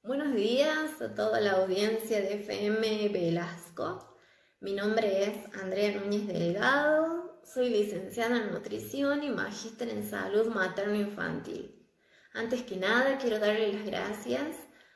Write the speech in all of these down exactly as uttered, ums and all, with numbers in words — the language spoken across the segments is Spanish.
Buenos días a toda la audiencia de F M Velasco. Mi nombre es Andrea Núñez Delgado, soy licenciada en nutrición y magíster en salud materno-infantil. Antes que nada quiero darle las gracias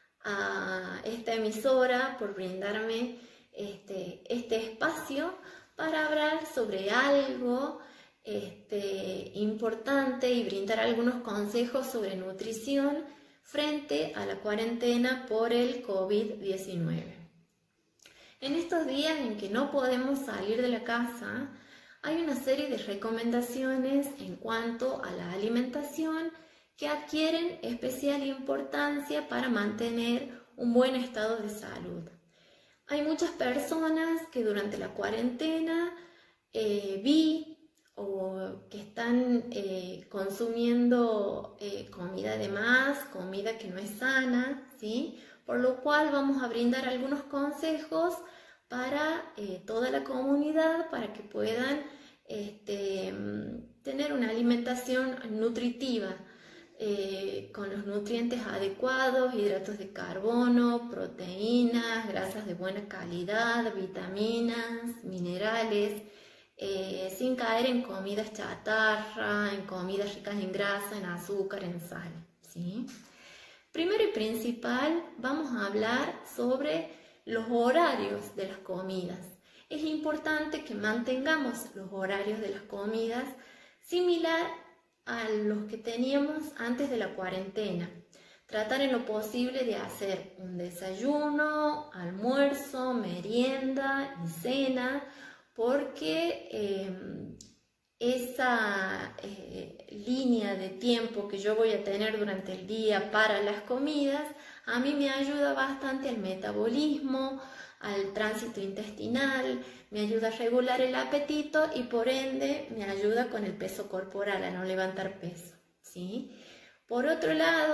a esta emisora por brindarme este, este espacio para hablar sobre algo este, importante y brindar algunos consejos sobre nutrición frente a la cuarentena por el COVID diecinueve. En estos días en que no podemos salir de la casa, hay una serie de recomendaciones en cuanto a la alimentación que adquieren especial importancia para mantener un buen estado de salud. Hay muchas personas que durante la cuarentena eh, vi o que están eh, consumiendo eh, comida de más, comida que no es sana, ¿sí? Por lo cual vamos a brindar algunos consejos para eh, toda la comunidad para que puedan este, tener una alimentación nutritiva eh, con los nutrientes adecuados, hidratos de carbono, proteínas, grasas de buena calidad, vitaminas, minerales, Eh, sin caer en comidas chatarra, en comidas ricas en grasa, en azúcar, en sal, ¿sí? Primero y principal, vamos a hablar sobre los horarios de las comidas. Es importante que mantengamos los horarios de las comidas similar a los que teníamos antes de la cuarentena. Tratar en lo posible de hacer un desayuno, almuerzo, merienda y cena, porque eh, esa eh, línea de tiempo que yo voy a tener durante el día para las comidas, a mí me ayuda bastante al metabolismo, al tránsito intestinal, me ayuda a regular el apetito y por ende me ayuda con el peso corporal, a no levantar peso, ¿sí? Por otro lado,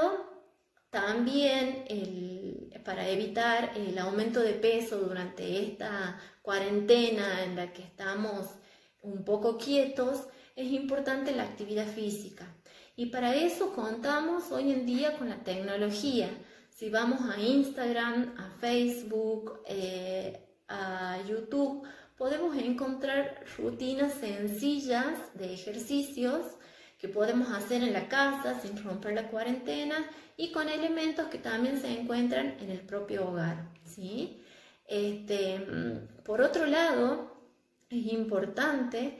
también el, para evitar el aumento de peso durante esta cuarentena en la que estamos un poco quietos, es importante la actividad física. Y para eso contamos hoy en día con la tecnología. Si vamos a Instagram, a Facebook, eh, a YouTube, podemos encontrar rutinas sencillas de ejercicios que podemos hacer en la casa sin romper la cuarentena y con elementos que también se encuentran en el propio hogar, ¿sí? Este, por otro lado, es importante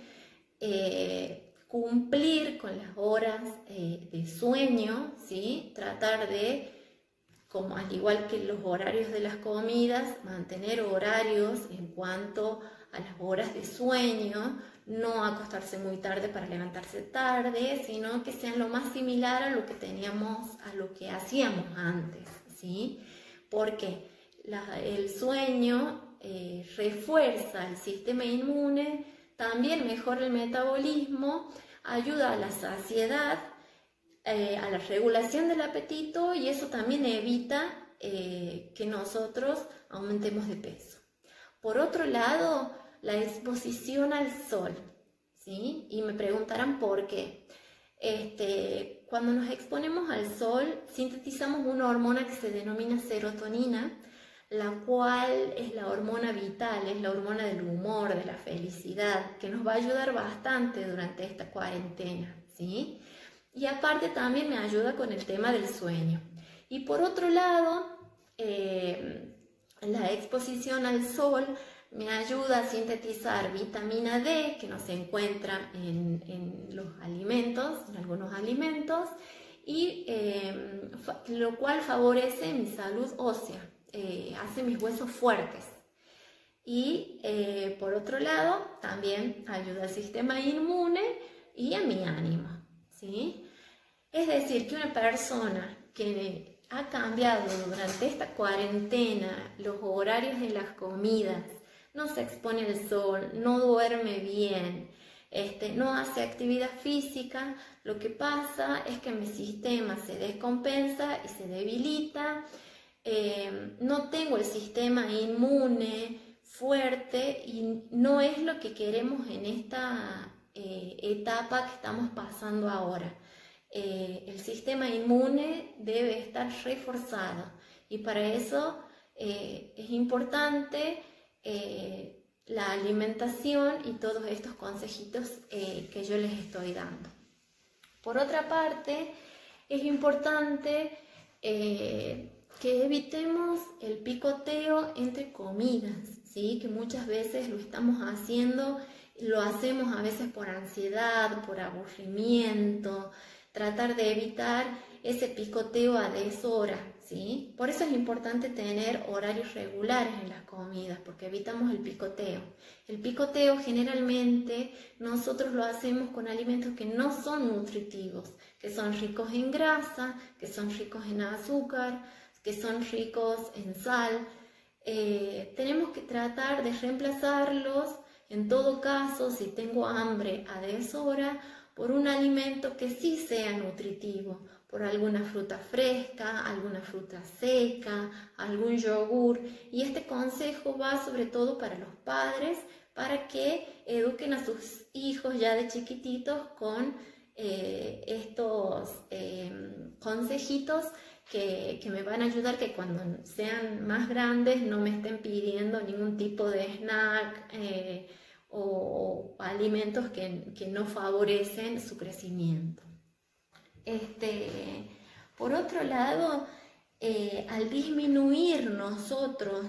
eh, cumplir con las horas eh, de sueño, ¿sí? Tratar de, como al igual que los horarios de las comidas, mantener horarios en cuanto a las horas de sueño, no acostarse muy tarde para levantarse tarde, sino que sean lo más similar a lo que teníamos, a lo que hacíamos antes, ¿sí? Porque la, el sueño eh, refuerza el sistema inmune, también mejora el metabolismo, ayuda a la saciedad, eh, a la regulación del apetito y eso también evita eh, que nosotros aumentemos de peso. Por otro lado, la exposición al sol, ¿sí? Y me preguntarán por qué. Este, cuando nos exponemos al sol, sintetizamos una hormona que se denomina serotonina, la cual es la hormona vital, es la hormona del humor, de la felicidad, que nos va a ayudar bastante durante esta cuarentena, ¿sí? Y aparte también me ayuda con el tema del sueño. Y por otro lado, eh, la exposición al sol me ayuda a sintetizar vitamina D, que no se encuentra en, en los alimentos, en algunos alimentos, y eh, lo cual favorece mi salud ósea, eh, hace mis huesos fuertes. Y eh, por otro lado, también ayuda al sistema inmune y a mi ánimo, ¿sí? Es decir, que una persona que ha cambiado durante esta cuarentena los horarios de las comidas, no se expone al sol, no duerme bien, este, no hace actividad física, lo que pasa es que mi sistema se descompensa y se debilita, eh, no tengo el sistema inmune fuerte y no es lo que queremos en esta eh, etapa que estamos pasando ahora. eh, el sistema inmune debe estar reforzado y para eso eh, es importante eh, la alimentación y todos estos consejitos eh, que yo les estoy dando. Por otra parte, es importante eh, que evitemos el picoteo entre comidas, ¿sí? Que muchas veces lo estamos haciendo, lo hacemos a veces por ansiedad, por aburrimiento, tratar de evitar ese picoteo a deshora, ¿sí? Por eso es importante tener horarios regulares en las comidas, porque evitamos el picoteo. El picoteo generalmente nosotros lo hacemos con alimentos que no son nutritivos, que son ricos en grasa, que son ricos en azúcar, que son ricos en sal. Eh, tenemos que tratar de reemplazarlos, en todo caso, si tengo hambre a deshora, por un alimento que sí sea nutritivo, por alguna fruta fresca, alguna fruta seca, algún yogur. Y este consejo va sobre todo para los padres, para que eduquen a sus hijos ya de chiquititos con eh, estos eh, consejitos que, que me van a ayudar, que cuando sean más grandes no me estén pidiendo ningún tipo de snack eh, o, o alimentos que, que no favorecen su crecimiento. Este, por otro lado, eh, al disminuir nosotros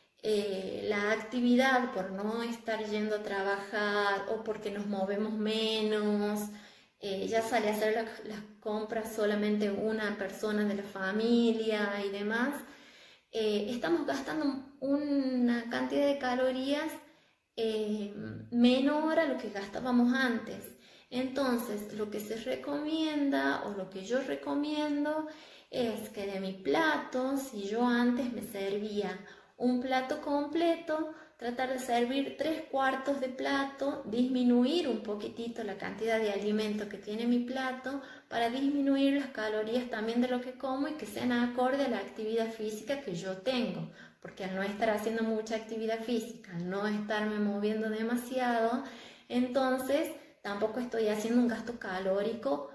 eh, la actividad por no estar yendo a trabajar o porque nos movemos menos, eh, ya sale a hacer la, las compras solamente una persona de la familia y demás, eh, estamos gastando una cantidad de calorías eh, menor a lo que gastábamos antes. Entonces, lo que se recomienda o lo que yo recomiendo es que de mi plato, si yo antes me servía un plato completo, tratar de servir tres cuartos de plato, disminuir un poquitito la cantidad de alimento que tiene mi plato para disminuir las calorías también de lo que como y que sean acorde a la actividad física que yo tengo. Porque al no estar haciendo mucha actividad física, al no estarme moviendo demasiado, entonces tampoco estoy haciendo un gasto calórico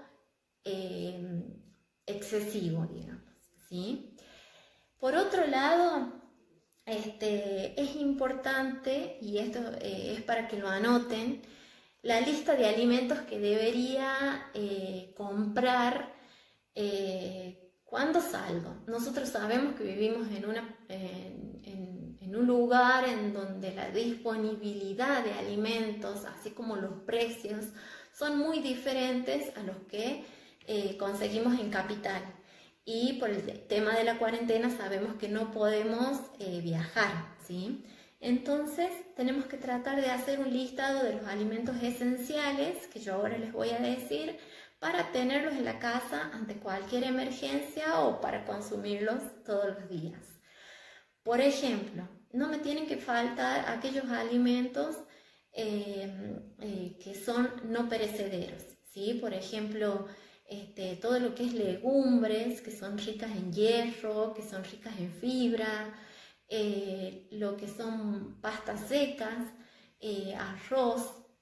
eh, excesivo, digamos, ¿sí? Por otro lado, este, es importante, y esto eh, es para que lo anoten, la lista de alimentos que debería eh, comprar eh, cuando salgo. Nosotros sabemos que vivimos en, una, en, en, en un lugar en donde la disponibilidad de alimentos, así como los precios, son muy diferentes a los que eh, conseguimos en capital. Y por el tema de la cuarentena sabemos que no podemos eh, viajar, ¿sí? Entonces tenemos que tratar de hacer un listado de los alimentos esenciales, que yo ahora les voy a decir, para tenerlos en la casa ante cualquier emergencia o para consumirlos todos los días. Por ejemplo, no me tienen que faltar aquellos alimentos eh, eh, que son no perecederos, ¿sí? Por ejemplo, este, todo lo que es legumbres, que son ricas en hierro, que son ricas en fibra, eh, lo que son pastas secas, eh, arroz,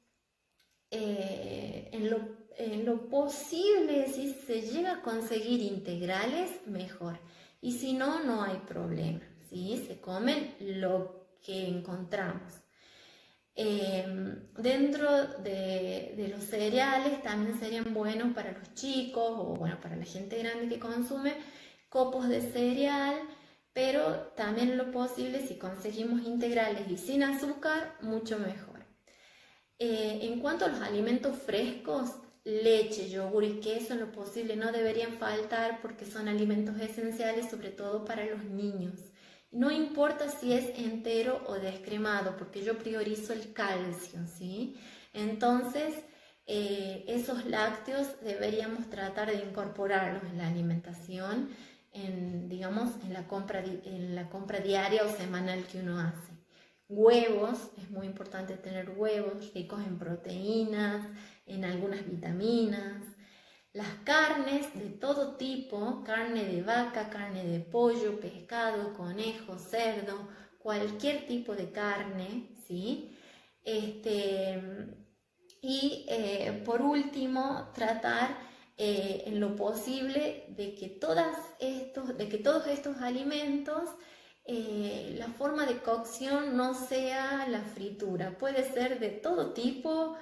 eh, en lo En lo posible, si se llega a conseguir integrales, mejor. Y si no, no hay problema, ¿sí? Se comen lo que encontramos. Eh, dentro de, de los cereales también serían buenos para los chicos o bueno, para la gente grande que consume copos de cereal, pero también lo posible, si conseguimos integrales y sin azúcar, mucho mejor. Eh, en cuanto a los alimentos frescos, leche, yogur y queso en lo posible no deberían faltar porque son alimentos esenciales, sobre todo para los niños. No importa si es entero o descremado, porque yo priorizo el calcio, ¿sí? Entonces, eh, esos lácteos deberíamos tratar de incorporarlos en la alimentación, en, digamos, en la compra, en la compra diaria o semanal que uno hace. Huevos, es muy importante tener huevos ricos en proteínas, en algunas vitaminas. Las carnes de todo tipo, carne de vaca, carne de pollo, pescado, conejo, cerdo, cualquier tipo de carne, ¿sí? Este, y eh, por último, tratar eh, en lo posible de que, todas estos, de que todos estos alimentos, eh, la forma de cocción no sea la fritura. Puede ser de todo tipo,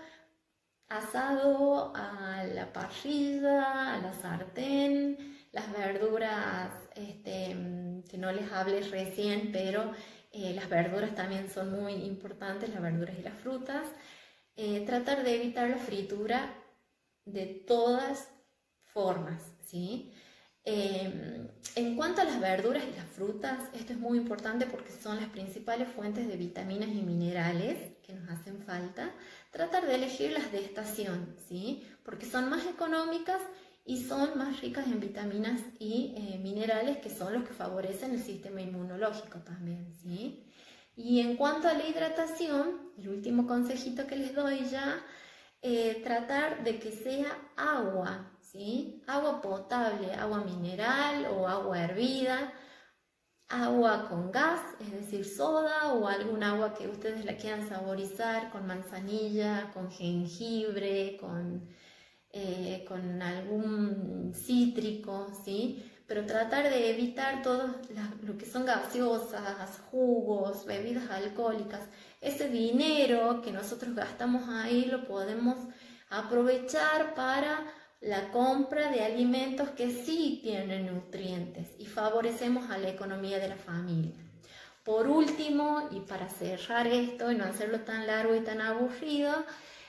asado, a la parrilla, a la sartén, las verduras, este, que no les hablé recién, pero eh, las verduras también son muy importantes, las verduras y las frutas. Eh, tratar de evitar la fritura de todas formas, ¿sí? Eh, en cuanto a las verduras y las frutas, esto es muy importante porque son las principales fuentes de vitaminas y minerales que nos hacen falta. Tratar de elegir las de estación, ¿sí? Porque son más económicas y son más ricas en vitaminas y eh, minerales, que son los que favorecen el sistema inmunológico también, ¿sí? Y en cuanto a la hidratación, el último consejito que les doy ya, eh, tratar de que sea agua, ¿sí? Agua potable, agua mineral o agua hervida, agua con gas, es decir, soda, o algún agua que ustedes la quieran saborizar con manzanilla, con jengibre, con, eh, con algún cítrico, ¿sí? Pero tratar de evitar todo lo que son gaseosas, jugos, bebidas alcohólicas. Ese dinero que nosotros gastamos ahí lo podemos aprovechar para la compra de alimentos que sí tienen nutrientes y favorecemos a la economía de la familia. Por último, y para cerrar esto y no hacerlo tan largo y tan aburrido,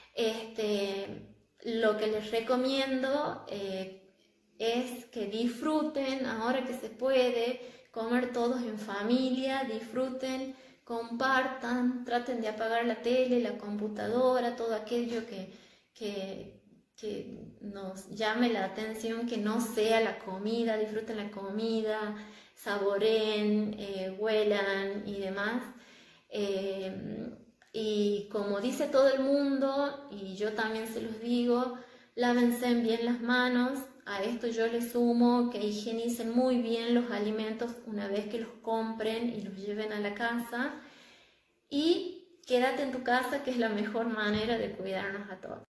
este, lo que les recomiendo eh, es que disfruten, ahora que se puede, comer todos en familia, disfruten, compartan, traten de apagar la tele, la computadora, todo aquello que, que, que nos llame la atención, que no sea la comida, disfruten la comida, saboreen, eh, huelan y demás. Eh, y como dice todo el mundo, y yo también se los digo, lávense bien las manos. A esto yo le sumo que higienicen muy bien los alimentos una vez que los compren y los lleven a la casa. Y quédate en tu casa, que es la mejor manera de cuidarnos a todos.